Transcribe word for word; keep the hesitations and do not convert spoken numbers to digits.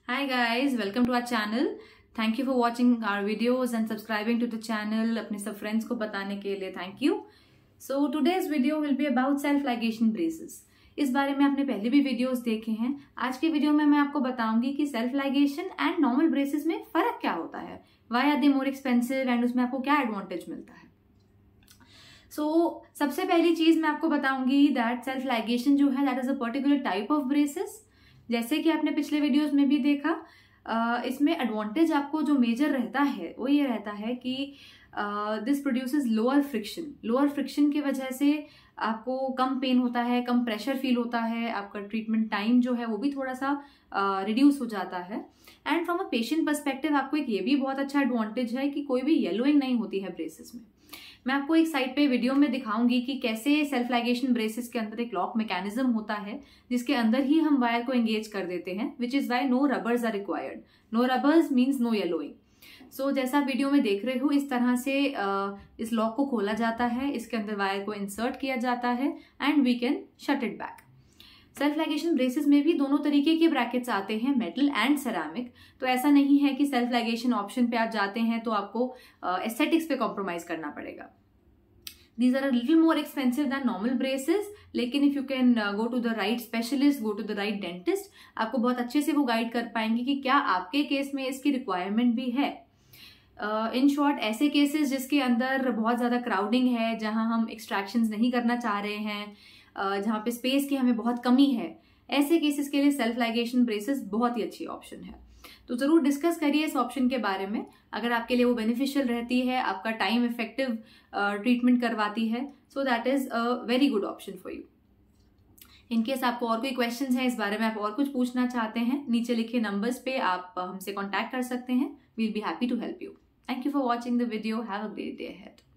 Hi guys, welcome to our channel. Thank you for watching our videos and subscribing to the channel. अपने सब friends को बताने के लिए thank you. So today's video will be about self ligation braces. इस बारे में आपने पहले भी वीडियोस देखे हैं. आज के वीडियो में मैं आपको बताऊंगी कि self ligation and normal braces में फर्क क्या होता है, why are they more expensive and उसमें आपको क्या एडवांटेज मिलता है. सो so, सबसे पहली चीज मैं आपको बताऊंगी दैट सेल्फ लाइगेशन जो है that is a particular type of braces. जैसे कि आपने पिछले वीडियोस में भी देखा, इसमें एडवांटेज आपको जो मेजर रहता है वो ये रहता है कि this produces lower friction. Lower friction की वजह से आपको कम पेन होता है, कम प्रेशर फील होता है, आपका ट्रीटमेंट टाइम जो है वो भी थोड़ा सा रिड्यूस uh, हो जाता है. And from a patient perspective आपको एक ये भी बहुत अच्छा एडवांटेज है कि कोई भी येलोइंग नहीं होती है ब्रेसेस में. मैं आपको एक साइड पे वीडियो में दिखाऊंगी कि कैसे सेल्फ लाइगेशन ब्रेसेस के अंदर एक लॉक मैकेनिज्म होता है जिसके अंदर ही हम वायर को एंगेज कर देते हैं, which is why no rubbers are required. No rubbers means no yellowing. So जैसा वीडियो में देख रहे हो इस तरह से uh, इस लॉक को खोला जाता है, इसके अंदर वायर को इंसर्ट किया जाता है and we can shut it back. Self ligation braces में भी दोनों तरीके के ब्रैकेट्स आते हैं, मेटल एंड सेरामिक. तो ऐसा नहीं है कि सेल्फ लाइगेशन ऑप्शन पे आप जाते हैं तो आपको एस्थेटिक्स uh, पे कॉम्प्रोमाइज करना पड़ेगा. These are a little more expensive than normal braces, लेकिन if you can uh, go to the right specialist, go to the right dentist, आपको बहुत अच्छे से वो गाइड कर पाएंगे कि क्या आपके केस में इसकी रिक्वायरमेंट भी है. इन uh, शॉर्ट ऐसे केसेस जिसके अंदर बहुत ज़्यादा क्राउडिंग है, जहां हम एक्सट्रैक्शंस नहीं करना चाह रहे हैं, uh, जहां पे स्पेस की हमें बहुत कमी है, ऐसे केसेस के लिए सेल्फ लाइगेशन ब्रेसेस बहुत ही अच्छी ऑप्शन है. तो जरूर डिस्कस करिए इस ऑप्शन के बारे में. अगर आपके लिए वो बेनिफिशियल रहती है, आपका टाइम इफेक्टिव ट्रीटमेंट करवाती है, so that is a very good option for you. In case आपको और कोई क्वेश्चंस हैं इस बारे में, आप और कुछ पूछना चाहते हैं, नीचे लिखे नंबर्स पे आप हमसे कॉन्टैक्ट कर सकते हैं. We'll be happy to help you. Thank you for watching the video. Have a great day ahead.